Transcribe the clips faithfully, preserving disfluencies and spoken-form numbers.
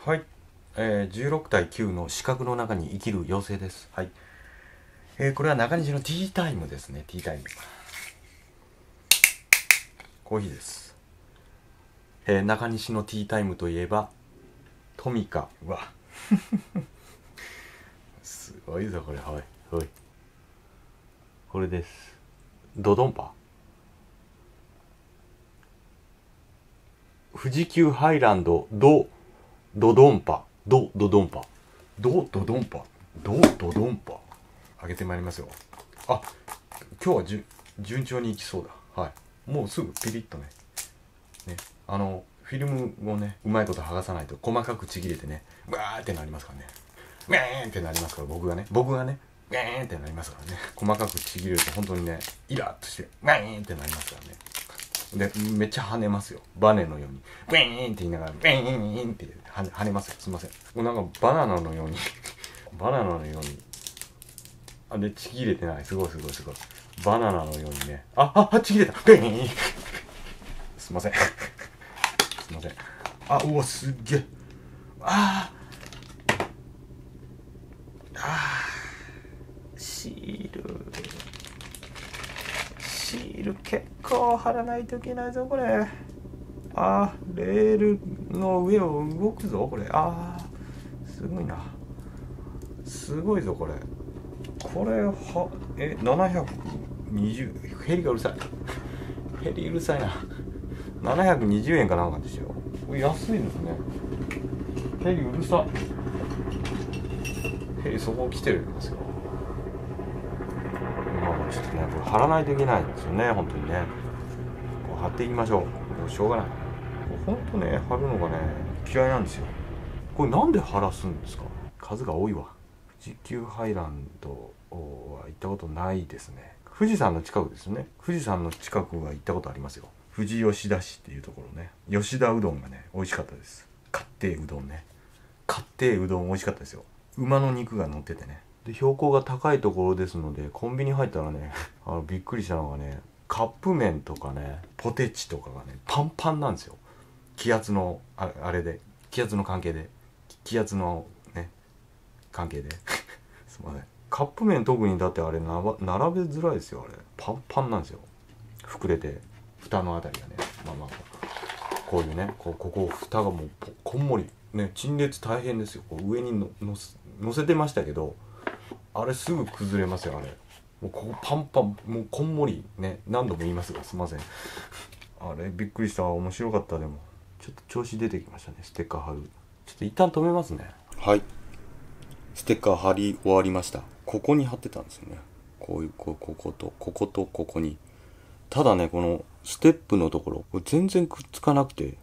はい、えー、じゅうろくたいきゅうの四角の中に生きる妖精です。はい、えー、これは中西のティータイムですね。ティータイムコーヒーです。えー、中西のティータイムといえばトミカ。うわすごいぞこれ。はいはい、これです。ドドンパ富士急ハイランドドドドンパドドドンパドドドンパドドドンパ開けてまいりますよ。あ、今日はじゅ順調にいきそうだ。はい、もうすぐピリッとねねあのフィルムをねうまいこと剥がさないと細かくちぎれてねわーってなりますからね。ウェーンってなりますから、僕がね僕がねウェーンってなりますからね。細かくちぎれると本当にねイラッとしてウェーンってなりますからね。でめっちゃ跳ねますよ、バネのようにウェーンって言いながらウェーンって跳ねますよ。すいません、もうなんかバナナのようにバナナのようにあでちぎれてない。すごいすごいすごいバナナのようにね。あああちぎれた。ウェーンすいませんすいません。あうわすっげえ。あーあーシールシール結構貼らないといけないぞこれ。あーレールの上を動くぞこれ。あーすごいな、すごいぞこれ。これはえななひゃくにじゅう、ヘリがうるさいヘリうるさいな。ななひゃくにじゅうえんかなんかですよ。これ安いですね。ヘリうるさ。ヘリそこ来てるんですよ。まあちょっとねこれ貼らないといけないんですよね本当にね。こう貼っていきましょう。もうしょうがない。本当ね貼るのがね嫌いなんですよ。これなんで貼らすんですか。数が多いわ。富士急ハイランドは行ったことないですね。富士山の近くですね。富士山の近くは行ったことありますよ。富士吉田市っていうところね。吉田うどんがね美味しかったです。かってうどんね。かってうどん美味しかったですよ。馬の肉が乗っててね。で標高が高いところですのでコンビニ入ったらねあのびっくりしたのがねカップ麺とかねポテチとかがねパンパンなんですよ。気圧の あ, あれで気圧の関係で気圧のね関係ですいません。カップ麺特にだってあれなば並べづらいですよ。あれパンパンなんですよ。膨れて蓋のあたりがねまあまあこういうねこうここ蓋がもうこんもりね陳列大変ですよ。こう上にのの乗せてましたけどあれすぐ崩れますよ。あれもうここパンパンもうこんもりね何度も言いますがすいません。あれびっくりした。面白かった。でもちょっと調子出てきましたね。ステッカー貼る。ちょっと一旦止めますね。はい、ステッカー貼り終わりました。ここに貼ってたんですよね。こういうここことこことここに。ただねこのステップのところこれ全然くっつかなくて、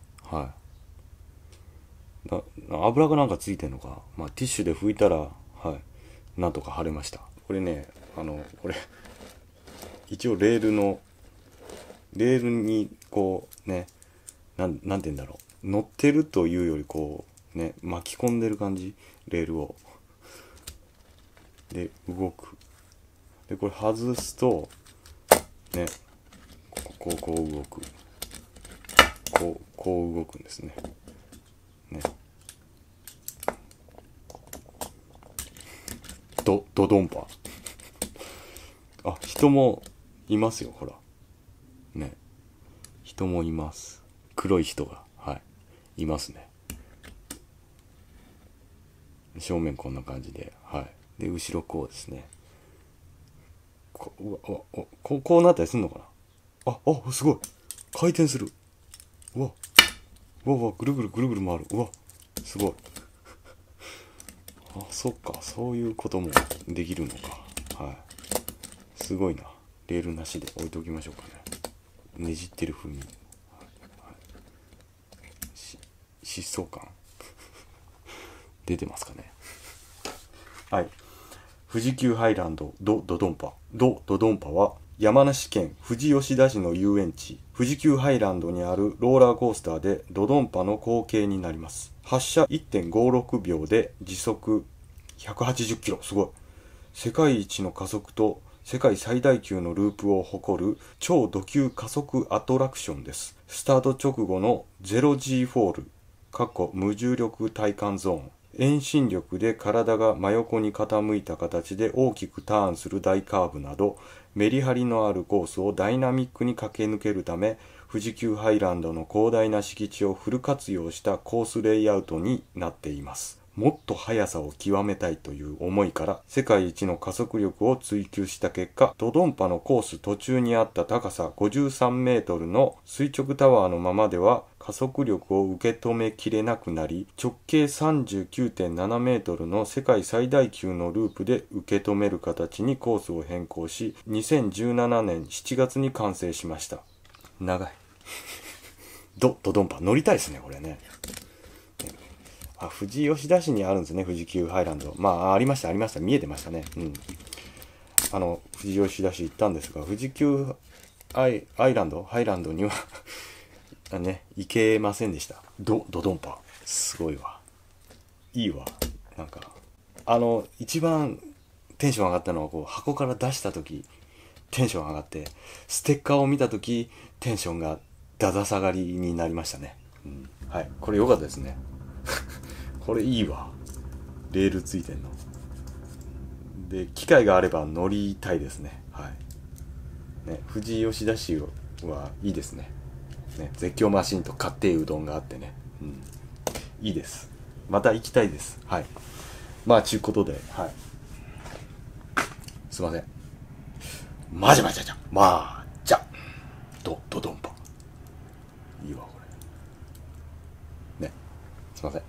はいな油がなんかついてんのか、まあ、ティッシュで拭いたらはいなんとか貼れました。これねあのこれ一応レールのレールにこうねなんなんて言うんだろう乗ってるというよりこうね巻き込んでる感じ。レールをで動く。でこれ外すとねこうこう動く。こうこう動くんですね。ねドドドンパあ人もいますよほらね人もいます。黒い人がはいいますね。正面こんな感じではいで後ろこうですね。こうわおこうこうなったりするのかな。ああすごい回転する。うわうわうわぐるぐるぐるぐる回る。うわすごいあそっかそういうこともできるのか。はいすごいな。レールなしで置いておきましょうかね。ねじってる風に、はいはい、し疾走感出てますかね。はい、富士急ハイランドドドドンパドドドンパは山梨県富士吉田市の遊園地富士急ハイランドにあるローラーコースターでドドンパの後継になります。発車 いってんごろくびょうで時速ひゃくはちじゅっキロ。すごい。世界一の加速と世界最大級のループを誇る超ド級加速アトラクションです。スタート直後の ゼロジー フォール過去無重力体感ゾーン。遠心力で体が真横に傾いた形で大きくターンする大カーブなど、メリハリのあるコースをダイナミックに駆け抜けるため、富士急ハイランドの広大な敷地をフル活用したコースレイアウトになっています。もっと速さを極めたいという思いから世界一の加速力を追求した結果、ドドンパのコース途中にあった高さごじゅうさんメートルの垂直タワーのままでは加速力を受け止めきれなくなり、直径 さんじゅうきゅうてんななメートルの世界最大級のループで受け止める形にコースを変更し、にせんじゅうななねんしちがつに完成しました。長い。ド、ドドンパ乗りたいですね、これね。あ、富士吉田市にあるんですね、富士急ハイランド。まあ、ありました、ありました。見えてましたね。うん。あの、富士吉田市行ったんですが、富士急アイ、アイランドハイランドにはね、行けませんでした。ド、ドドンパ。すごいわ。いいわ。なんか、あの、一番テンション上がったのは、こう、箱から出したとき、テンション上がって、ステッカーを見たとき、テンションがだだ下がりになりましたね。うん。はい。これ良かったですね。これいいわ。レールついてんの。で、機会があれば乗りたいですね。はい。ね、富士吉田市はいいですね。ね、絶叫マシンと勝手うどんがあってね。うん。いいです。また行きたいです。はい。まあ、ちゅうことで、はい。すいません。まじまじゃじゃ。まあ、じゃ。ド、ドドンパ。いいわ、これ。ね。すいません。